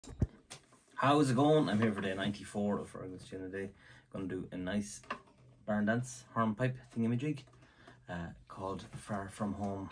How's it going? I'm here for day 94 of Fergal's Gin today. Gonna do a nice barn dance, hornpipe thingamajig called Far From Home.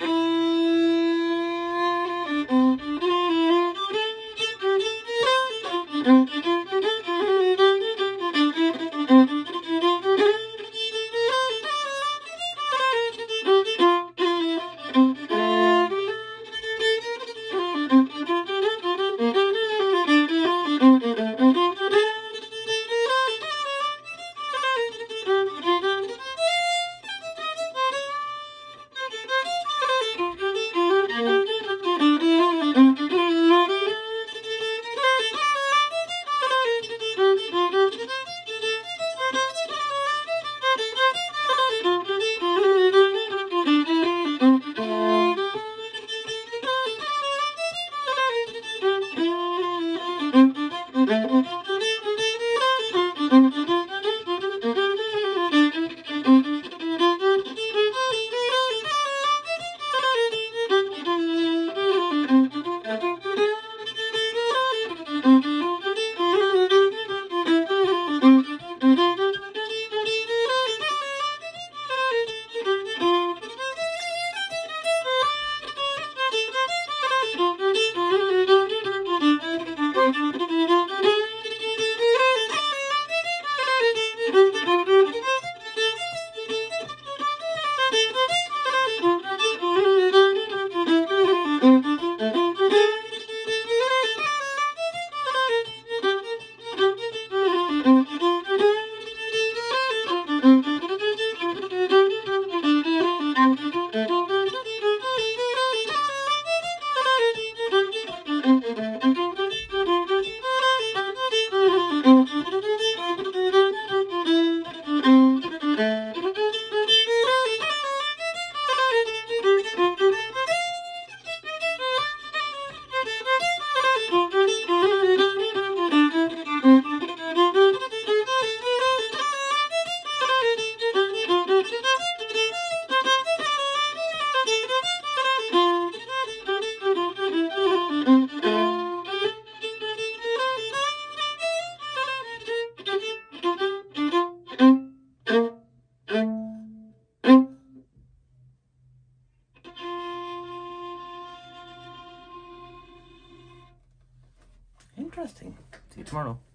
Interesting. See you tomorrow.